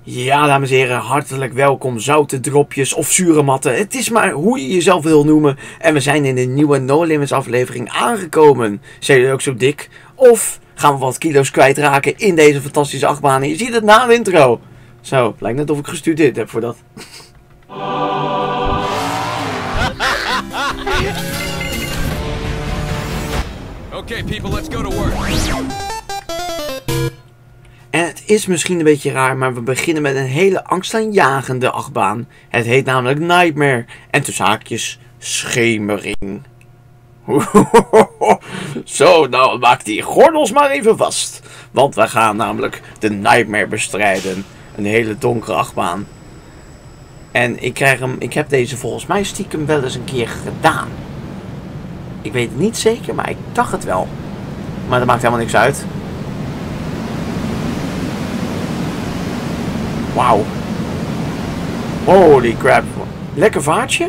Ja, dames en heren, hartelijk welkom. Zoute dropjes of zure matten. Het is maar hoe je jezelf wil noemen. En we zijn in de nieuwe No Limits aflevering aangekomen. Zijn jullie ook zo dik? Of gaan we wat kilo's kwijtraken in deze fantastische achtbaan? En je ziet het na de intro. Zo, lijkt net of ik gestudeerd heb voor dat. Okay, people, let's go to work. En het is misschien een beetje raar, maar we beginnen met een hele angstaanjagende achtbaan. Het heet namelijk Nightmare. En tussen haakjes schemering. Zo, nou maak die gordels maar even vast. Want we gaan namelijk de Nightmare bestrijden. Een hele donkere achtbaan. En ik heb deze volgens mij stiekem wel eens een keer gedaan. Ik weet het niet zeker, maar ik dacht het wel. Maar dat maakt helemaal niks uit. Wauw. Holy crap. Lekker vaartje.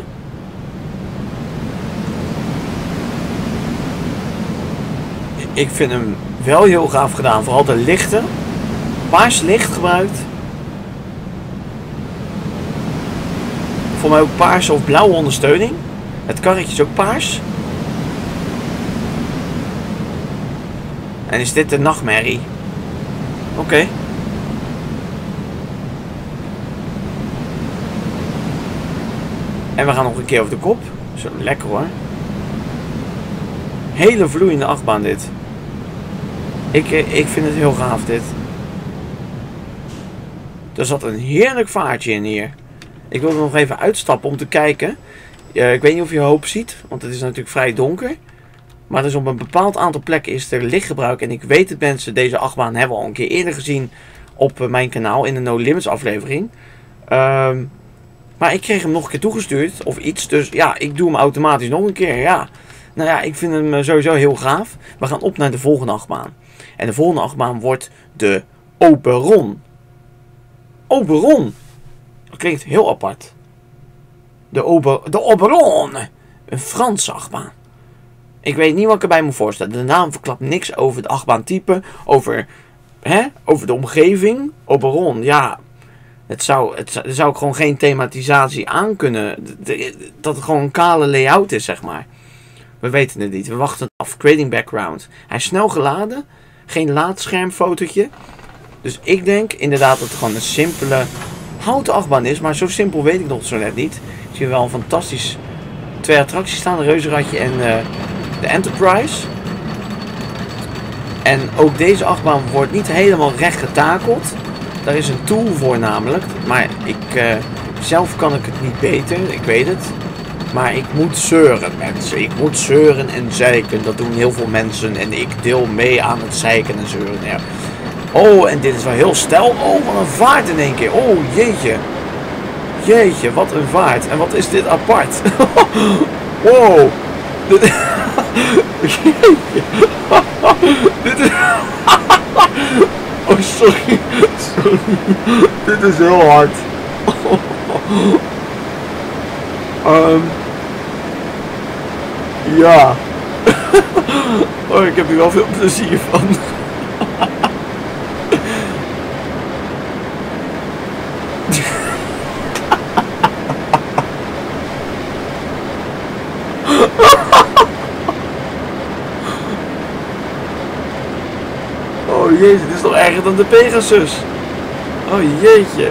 Ik vind hem wel heel gaaf gedaan. Vooral de lichten. Paars licht gebruikt. Voor mij ook paarse of blauwe ondersteuning. Het karretje is ook paars. En is dit de nachtmerrie? Oké. En we gaan nog een keer over de kop. Zo, lekker hoor. Hele vloeiende achtbaan dit. Ik vind het heel gaaf dit. Er zat een heerlijk vaartje in hier. Ik wil er nog even uitstappen om te kijken. Ik weet niet of je hoop ziet, want het is natuurlijk vrij donker. Maar dus op een bepaald aantal plekken is er lichtgebruik. En ik weet het mensen, deze achtbaan hebben we al een keer eerder gezien op mijn kanaal in de No Limits aflevering. Maar ik kreeg hem nog een keer toegestuurd of iets. Dus ja, ik doe hem automatisch nog een keer. Ja. Nou ja, ik vind hem sowieso heel gaaf. We gaan op naar de volgende achtbaan. En de volgende achtbaan wordt de Oberon. Oberon. Dat klinkt heel apart. De Oberon. Een Franse achtbaan. Ik weet niet wat ik erbij moet voorstellen. De naam verklapt niks over de achtbaantype. Over de omgeving. Oberon, ja. Er zou gewoon geen thematisatie aan kunnen. Dat het gewoon een kale layout is, zeg maar. We weten het niet. We wachten af. Creating background. Hij is snel geladen. Geen laadschermfotootje. Dus ik denk inderdaad dat het gewoon een simpele houten achtbaan is. Maar zo simpel weet ik nog zo net niet. Ik zie wel een fantastisch 2 attracties staan. De Reuzenradje en de Enterprise. En ook deze achtbaan wordt niet helemaal recht getakeld. Daar is een tool voor namelijk. Maar zelf kan ik het niet beter. Ik weet het. Maar ik moet zeuren mensen. Ik moet zeuren en zeiken. Dat doen heel veel mensen. En ik deel mee aan het zeiken en zeuren. Ja. Oh, en dit is wel heel stijl. Oh, wat een vaart in één keer. Oh, jeetje. Jeetje, wat een vaart. En wat is dit apart. Wow. Dit is... Oh, sorry. Sorry. Dit is heel hard. Ja. Oh, ik heb hier wel veel plezier van. Oh jezus, dit is nog erger dan de Pegasus. Oh jeetje.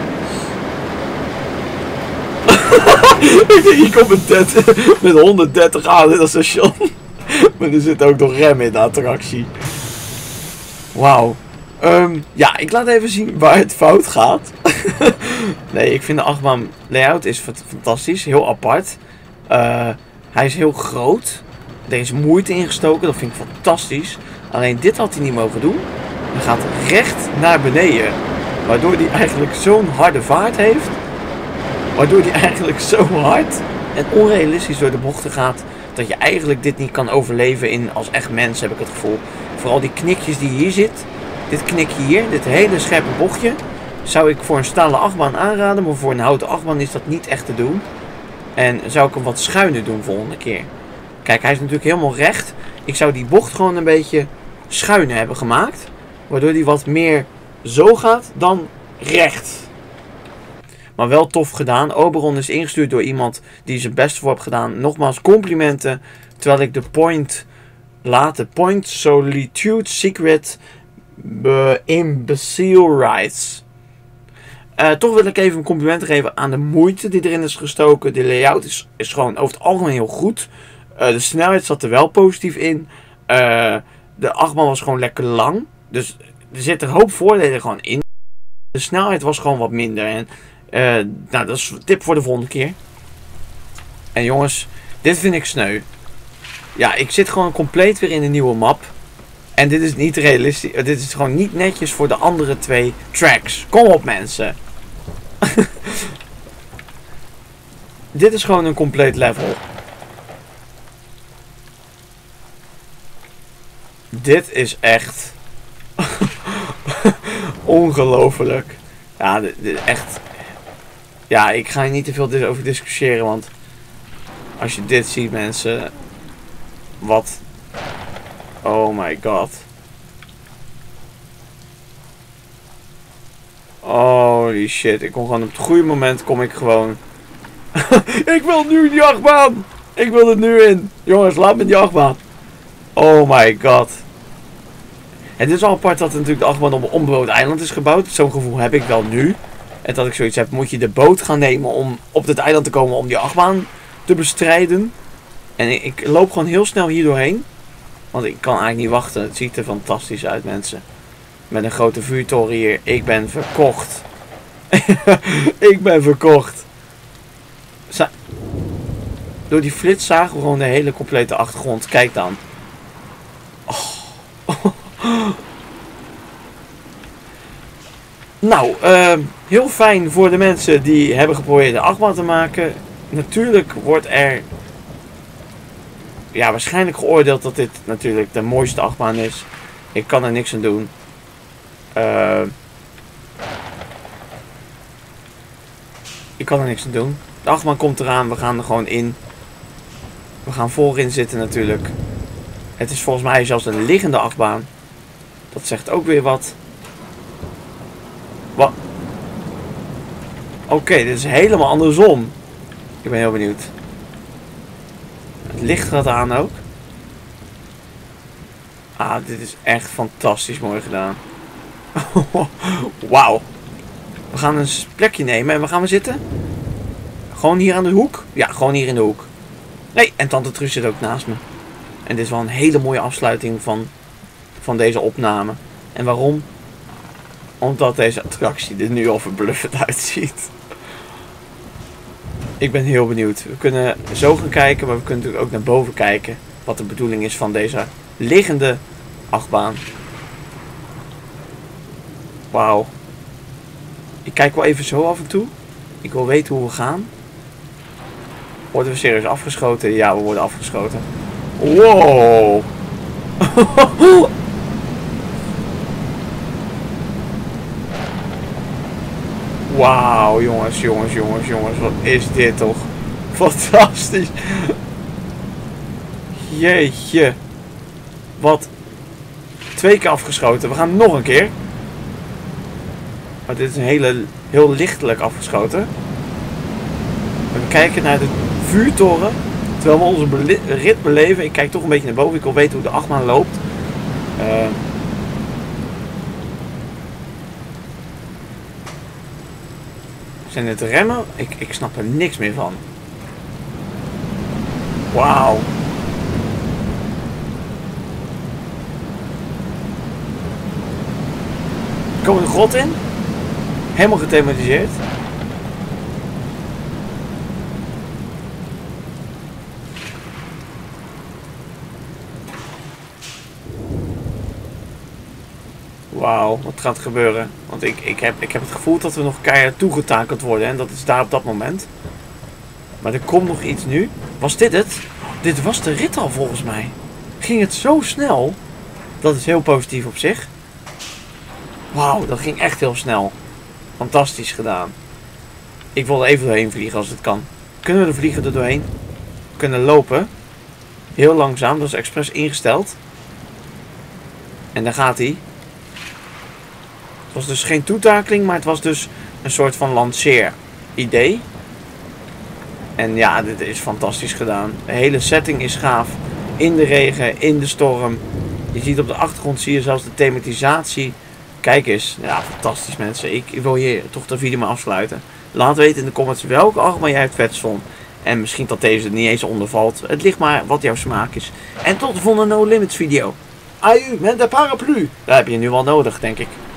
Hier komt een tent met 130 aan in dat station. Maar er zit ook nog rem in de attractie. Wauw. Ja, ik laat even zien waar het fout gaat. Nee, ik vind de achtbaan layout is fantastisch. Heel apart. Hij is heel groot. Er is moeite ingestoken. Dat vind ik fantastisch. Alleen dit had hij niet mogen doen. Hij gaat recht naar beneden. Waardoor hij eigenlijk zo'n harde vaart heeft. Waardoor hij eigenlijk zo hard en onrealistisch door de bochten gaat. Dat je eigenlijk dit niet kan overleven als echt mens, heb ik het gevoel. Vooral die knikjes die hier zit. Dit knikje hier, dit hele scherpe bochtje. Zou ik voor een stalen achtbaan aanraden. Maar voor een houten achtbaan is dat niet echt te doen. En zou ik hem wat schuiner doen volgende keer. Kijk, hij is natuurlijk helemaal recht. Ik zou die bocht gewoon een beetje schuiner hebben gemaakt. Waardoor die wat meer zo gaat dan recht. Maar wel tof gedaan. Oberon is ingestuurd door iemand die zijn best voor heeft gedaan. Nogmaals complimenten. Terwijl ik de Point Solitude Secret Imbecile Rights. Toch wil ik even een compliment geven aan de moeite die erin is gestoken. De layout is gewoon over het algemeen heel goed. De snelheid zat er wel positief in. De achtbaan was gewoon lekker lang. Dus er zitten een hoop voordelen gewoon in. De snelheid was gewoon wat minder. En nou, dat is een tip voor de volgende keer. En jongens, dit vind ik sneu. Ja, ik zit gewoon compleet weer in een nieuwe map. En dit is niet realistisch. Dit is gewoon niet netjes voor de andere 2 tracks. Kom op mensen. Dit is gewoon een compleet level. Dit is echt ongelooflijk. Ja, dit echt. Ja, ik ga hier niet te veel over discussiëren, want als je dit ziet, mensen, wat? Oh my god. Holy shit, ik kom gewoon op het goede moment, kom ik gewoon. Ik wil nu die achtbaan. Ik wil er nu in. Jongens, laat me die achtbaan. Oh my god. Het is al apart dat natuurlijk de achtbaan op een onbewoond eiland is gebouwd. Zo'n gevoel heb ik wel nu. En dat ik zoiets heb, moet je de boot gaan nemen om op dit eiland te komen om die achtbaan te bestrijden. En ik loop gewoon heel snel hier doorheen. Want ik kan eigenlijk niet wachten. Het ziet er fantastisch uit, mensen. Met een grote vuurtoren hier. Ik ben verkocht. Ik ben verkocht. Door die flits zagen we gewoon de hele complete achtergrond. Kijk dan. Oh. Nou, heel fijn voor de mensen die hebben geprobeerd de achtbaan te maken. Natuurlijk wordt er waarschijnlijk geoordeeld dat dit natuurlijk de mooiste achtbaan is. Ik kan er niks aan doen. Ik kan er niks aan doen. De achtbaan komt eraan, we gaan er gewoon in. We gaan voorin zitten natuurlijk. Het is volgens mij zelfs een liggende achtbaan. Dat zegt ook weer wat. Wat? Oké, dit is helemaal andersom. Ik ben heel benieuwd. Het licht gaat aan ook. Ah, dit is echt fantastisch mooi gedaan. Wauw. We gaan een plekje nemen en waar gaan we zitten? Gewoon hier aan de hoek? Ja, gewoon hier in de hoek. Nee, en tante Truus zit ook naast me. En dit is wel een hele mooie afsluiting van deze opname. En waarom? Omdat deze attractie er nu al verbluffend uitziet. Ik ben heel benieuwd. We kunnen zo gaan kijken, maar we kunnen natuurlijk ook naar boven kijken. Wat de bedoeling is van deze liggende achtbaan. Wauw. Ik kijk wel even zo af en toe. Ik wil weten hoe we gaan. Worden we serieus afgeschoten? Ja, we worden afgeschoten. Wow. Wauw, jongens. Wat is dit toch? Fantastisch. Jeetje. Wat. 2 keer afgeschoten. We gaan nog een keer. Maar dit is een heel lichtelijk afgeschoten. We kijken naar de vuurtoren. Terwijl we onze rit beleven. Ik kijk toch een beetje naar boven. Ik wil weten hoe de achtbaan loopt. Zijn het remmen? Ik snap er niks meer van. Wauw. We komen de grot in. Helemaal gethematiseerd. Wauw, wat gaat er gebeuren? Want ik heb het gevoel dat we nog keihard toegetakeld worden. En dat is daar op dat moment. Maar er komt nog iets nu. Was dit het? Dit was de rit al volgens mij. Ging het zo snel? Dat is heel positief op zich. Wauw, dat ging echt heel snel. Fantastisch gedaan. Ik wil er even doorheen vliegen als het kan. Kunnen we er vliegen er doorheen? We kunnen lopen. Heel langzaam, dat is expres ingesteld. En daar gaat hij. Het was dus geen toetakeling, maar het was dus een soort van lanceer. idee. En ja, dit is fantastisch gedaan. De hele setting is gaaf. In de regen, in de storm. Je ziet op de achtergrond, zie je zelfs de thematisatie. Kijk eens. Ja, fantastisch mensen. Ik wil hier toch de video maar afsluiten. Laat weten in de comments welke Arma jij het vetst vond. En misschien dat deze er niet eens onder valt. Het ligt maar wat jouw smaak is. En tot de volgende No Limits video. Aju, met de paraplu. Dat heb je nu wel nodig, denk ik.